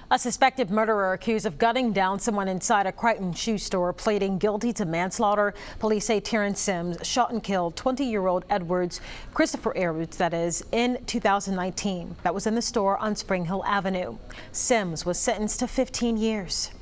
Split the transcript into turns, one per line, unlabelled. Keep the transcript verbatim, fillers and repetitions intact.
A suspected murderer accused of gunning down someone inside a Crichton shoe store pleading guilty to manslaughter. Police say Terrance Sims shot and killed twenty-year-old Edwards, Christopher Edwards, that is, in two thousand nineteen. That was in the store on Spring Hill Avenue. Sims was sentenced to fifteen years.